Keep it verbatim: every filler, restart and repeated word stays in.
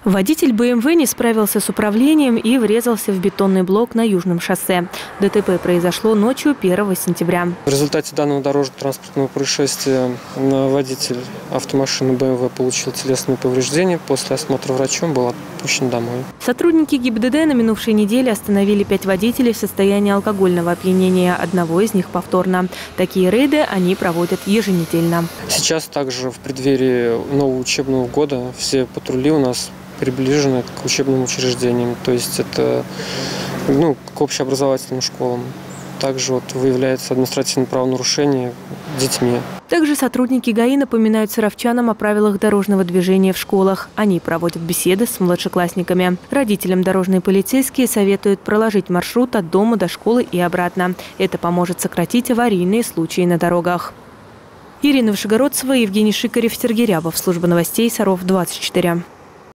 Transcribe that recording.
Водитель бэ эм вэ не справился с управлением и врезался в бетонный блок на Южном шоссе. дэ тэ пэ произошло ночью первого сентября. В результате данного дорожно-транспортного происшествия водитель автомашины бэ эм вэ получил телесные повреждения. После осмотра врачом был отпущен домой. Сотрудники гэ и бэ дэ дэ на минувшей неделе остановили пять водителей в состоянии алкогольного опьянения. Одного из них повторно. Такие рейды они проводят еженедельно. Сейчас также в преддверии нового учебного года все патрули у нас приближены к учебным учреждениям, то есть это ну, к общеобразовательным школам. Также вот выявляется административное правонарушение детьми. Также сотрудники гэ а и напоминают саровчанам о правилах дорожного движения в школах. Они проводят беседы с младшеклассниками. Родителям дорожные полицейские советуют проложить маршрут от дома до школы и обратно. Это поможет сократить аварийные случаи на дорогах. Ирина Вышегородцева, Евгений Шикарев, Сергей Рябов. Служба новостей Саров двадцать четыре.